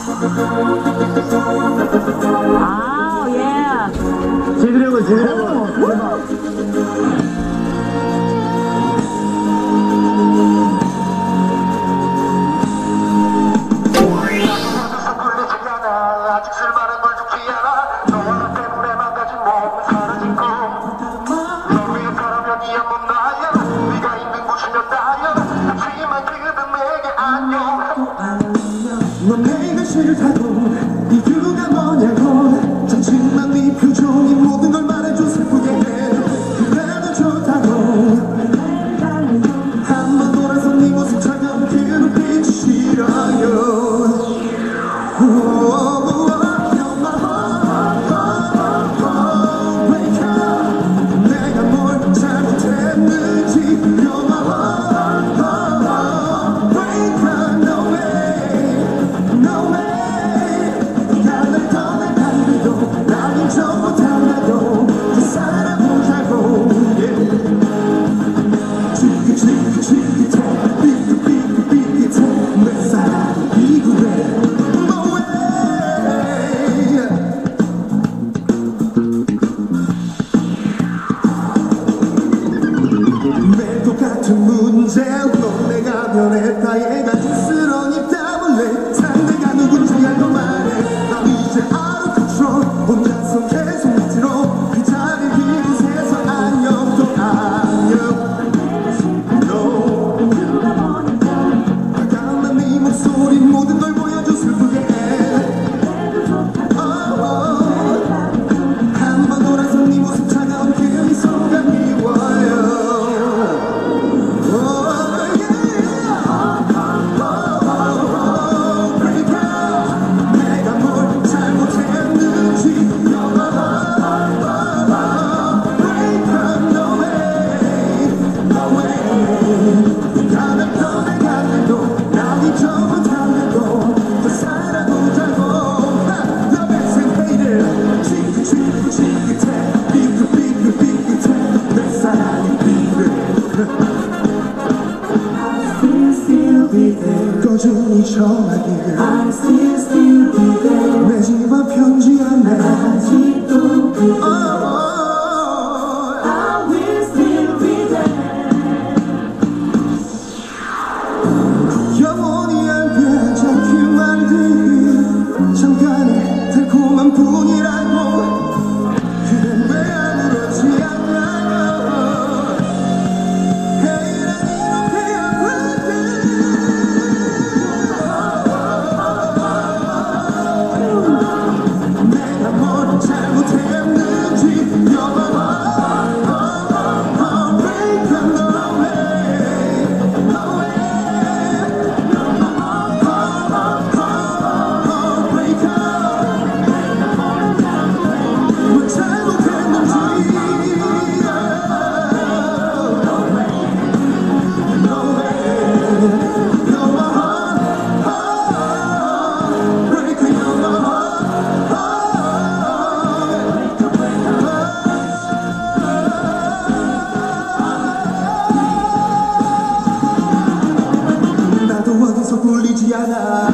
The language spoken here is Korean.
아, 예. 제대로 제대로. 아직 쓸만한 걸 죽지 않아. 너와 때문에 망가진 몸 사라진 꿈너 위에 서라면 이 한 몸 나야. 네가 있는 곳이면 나야. 하지만 지금 내게 안녕. 넌 내가 싫다고 이유가 뭐냐고. 잠시만 네 표정이 모든 걸 말해줘. 슬프게 해. 그래도 좋다고. 한 번 돌아서 네 모습 차가운 그 눈빛이 싫어요. 내가 뭘 잘못했는지 You're my heartbreaker. No way, no way. 네가 날 떠나간대도 나는 전부 달라도 그 살아보자고. 지긋지긋해 삐끗삐끗삐끗해 내 사랑이 그래. No way. 매도 같은 문제 넌 내가 변했다. 얘가 쑥스러운 답을 내. 상대가 누군지 알고 말해. 난 이제 out of control. 혼자서 계속 밑으로 그 자리 이곳에서 안녕 또 안녕. 화가만 네 목소리 모든 걸 보여줘. 슬프게 해. 한 번 돌아서 네 모습 차가운 그 미소가 미워요. 내가 뭘 잘못했는지 You're my heartbreaker. No way, no way. 네가 날 떠나간대도 나이 전부 달래도 더 살아보자고. Love is and hate it. 지긋지긋해 삐끗삐끗삐끗해 내 사랑이 필요해. 꾸준히 전화기를 I still be there. 내 집 앞 편지 안에 아직도 그대. oh. I will still be there. 영원히 함께하자 그 말들이 잠깐의 달콤한 뿐이라고. 그댄 왜 아무렇지 않냐고. Hey, 난 이렇게 아픈데. 내가 뭘 잘못했는지 You're my heartbreaker. No way, no way. 뭘 잘못했는지 No way. You're my heartbreaker. You're my 나도 어디서 굴리지 않아.